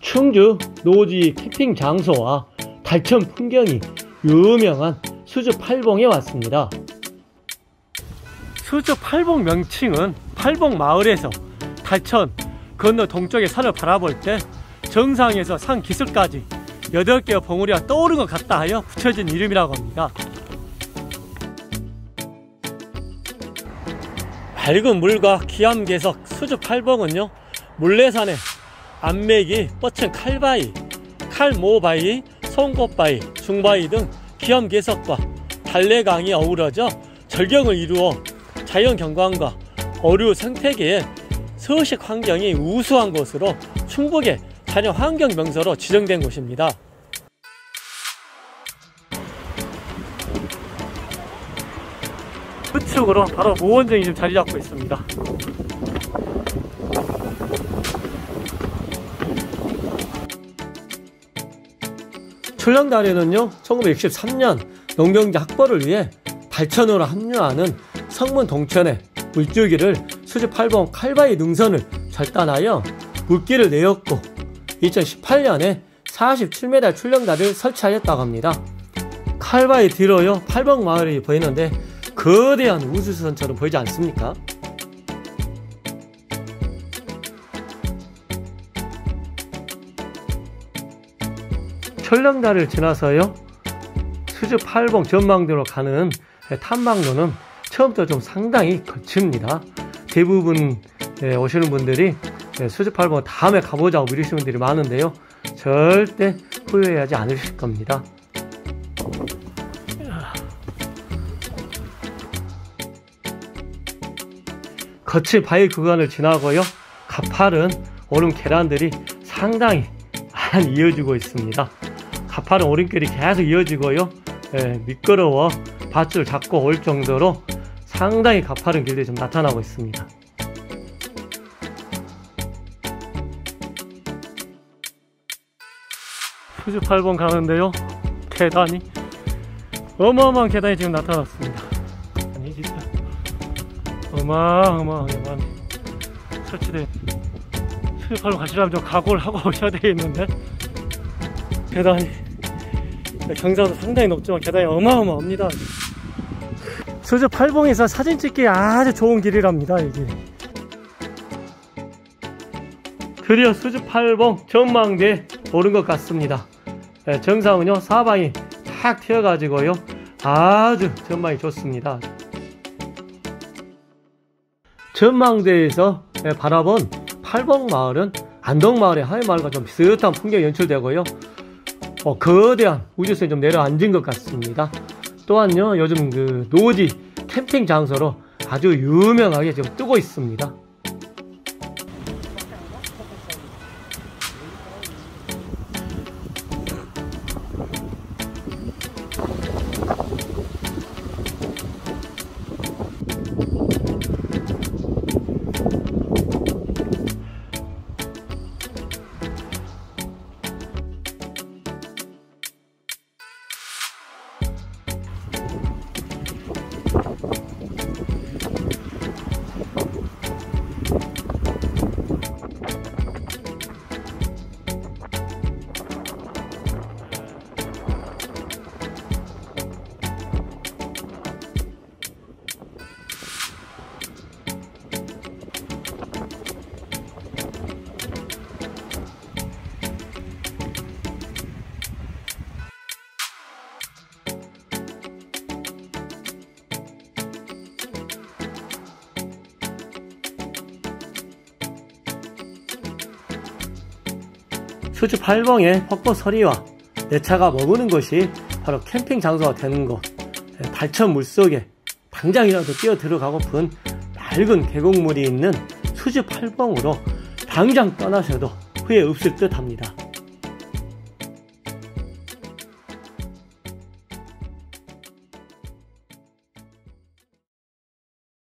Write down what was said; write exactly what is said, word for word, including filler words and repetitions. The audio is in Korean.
충주 노지 캠핑 장소와 달천 풍경이 유명한 수주 팔봉에 왔습니다. 수주 팔봉 명칭은 팔봉 마을에서 달천 건너 동쪽의 산을 바라볼 때 정상에서 산 기슭까지 여덟 개의 봉우리가 떠오르는 것 같다 하여 붙여진 이름이라고 합니다. 맑은 물과 기암괴석 수주 팔봉은요, 물레산의 암맥이 뻗친 칼바위, 칼모바위, 송곳바위, 중바위 등 기암괴석과 달래강이 어우러져 절경을 이루어 자연경관과 어류 생태계의 서식 환경이 우수한 곳으로 충북의 자연 환경 명소로 지정된 곳입니다. 우측으로 바로 모원정이 지금 자리 잡고 있습니다. 출렁다리는요, 천구백육십삼 년 농경지 확보를 위해 달천으로 합류하는 성문 동천의 물줄기를 수주 팔봉 칼바위 능선을 절단하여 물길을 내었고 이천십팔 년에 사십칠 미터 출렁다리를 설치하였다고 합니다. 칼바위 뒤로요 팔봉 마을이 보이는데 거대한 우주선처럼 보이지 않습니까? 출렁다리를 지나서요 수주 팔봉 전망대로 가는 탐방로는 처음부터 좀 상당히 거칩니다. 대부분 오시는 분들이 수주 팔봉 다음에 가보자고 미루시는 분들이 많은데요, 절대 후회하지 않으실 겁니다. 거친 바위 구간을 지나고요, 가파른 얼음 계단들이 상당히 많이 이어지고 있습니다. 가파른 오름길이 계속 이어지고요, 예, 미끄러워 밧줄 잡고 올 정도로 상당히 가파른 길들이 좀 나타나고 있습니다. 수주 팔봉 가는데요, 계단이 어마어마한 계단이 지금 나타났습니다. 아니 진짜 어마어마하게 많이 설치된, 수주 팔봉 가시려면 좀 각오를 하고 오셔야 되겠는데, 계단이 경사도 상당히 높지만 계단이 어마어마합니다. 수주 팔봉에서 사진 찍기 아주 좋은 길이랍니다. 이 길. 드디어 수주 팔봉 전망대에 오른 것 같습니다. 네, 정상은요 사방이 탁 트여가지고요 아주 전망이 좋습니다. 전망대에서 바라본 팔봉 마을은 안동 마을의 하회마을과 좀 비슷한 풍경이 연출되고요, 어, 거대한 우주선이 좀 내려앉은 것 같습니다. 또한요 요즘 그 노지 캠핑 장소로 아주 유명하게 지금 뜨고 있습니다. 수주 팔봉의 확보 서리와 내 차가 머무는 곳이 바로 캠핑 장소가 되는 곳, 달천 물속에 당장이라도 뛰어 들어가고픈 맑은 계곡물이 있는 수주 팔봉으로 당장 떠나셔도 후회 없을 듯 합니다.